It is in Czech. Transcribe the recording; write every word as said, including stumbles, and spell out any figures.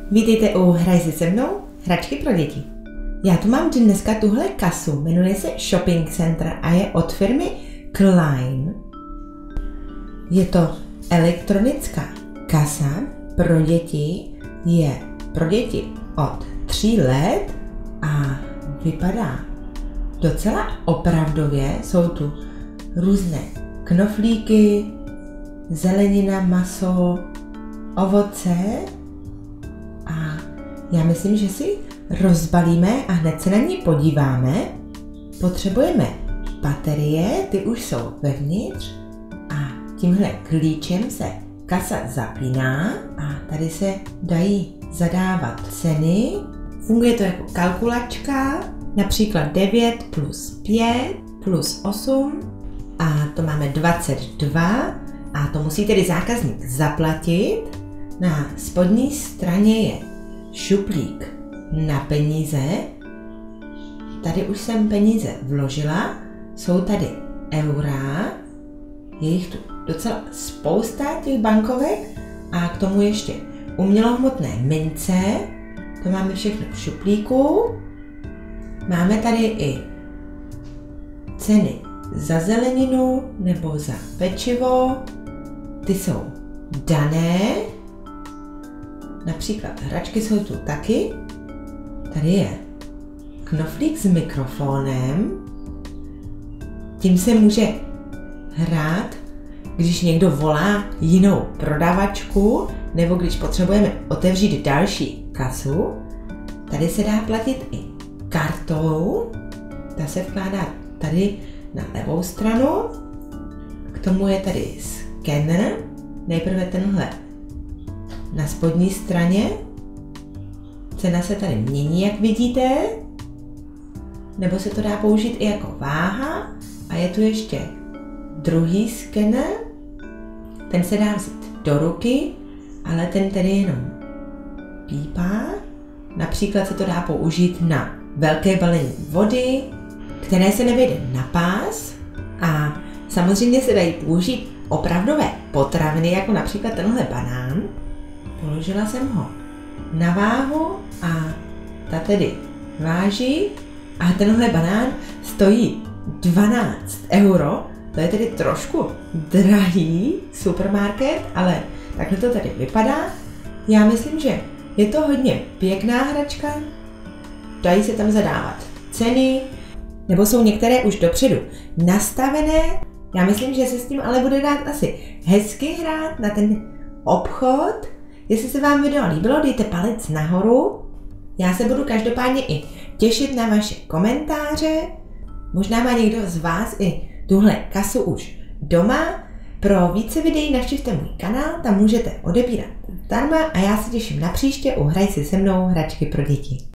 Vítejte u Hraj si se mnou, hračky pro děti. Já tu mám dneska tuhle kasu, jmenuje se Shopping Center a je od firmy Klein. Je to elektronická kasa pro děti, je pro děti od tří let a vypadá docela opravdově. Jsou tu různé knoflíky, zelenina, maso, ovoce a já myslím, že si rozbalíme a hned se na ní podíváme. Potřebujeme baterie, ty už jsou vevnitř a tímhle klíčem se kasa zapíná a tady se dají zadávat ceny. Funguje to jako kalkulačka, například devět plus pět plus osm a to máme dvacet dva a to musí tedy zákazník zaplatit. Na spodní straně je šuplík na peníze. Tady už jsem peníze vložila, jsou tady eura, je jich tu docela spousta těch bankovek a k tomu ještě umělohmotné mince, to máme všechno v šuplíku. Máme tady i ceny za zeleninu nebo za pečivo, ty jsou dané, například hračky jsou tu taky. Tady je knoflík s mikrofonem, tím se může hrát, když někdo volá jinou prodavačku nebo když potřebujeme otevřít další kasu. Tady se dá platit i kartou, ta se vkládá tady na levou stranu, k tomu je tady skener, nejprve tenhle na spodní straně, cena se tady mění, jak vidíte, nebo se to dá použít i jako váha a je tu ještě druhý skener, ten se dá vzít do ruky, ale ten tedy jenom pípá. Například se to dá použít na velké balení vody, které se nevejde na pás a samozřejmě se dají použít opravdové potraviny, jako například tenhle banán. Položila jsem ho na váhu a ta tedy váží a tenhle banán stojí dvanáct euro. To je tedy trošku drahý supermarket, ale takhle to tady vypadá. Já myslím, že je to hodně pěkná hračka, dají se tam zadávat ceny, nebo jsou některé už dopředu nastavené. Já myslím, že se s tím ale bude dát asi hezky hrát na ten obchod. Jestli se vám video líbilo, dejte palec nahoru. Já se budu každopádně i těšit na vaše komentáře. Možná má někdo z vás i tuhle kasu už doma. Pro více videí navštivte můj kanál, tam můžete odebírat zdarma a já se těším na příště u Hraj si se mnou, hračky pro děti.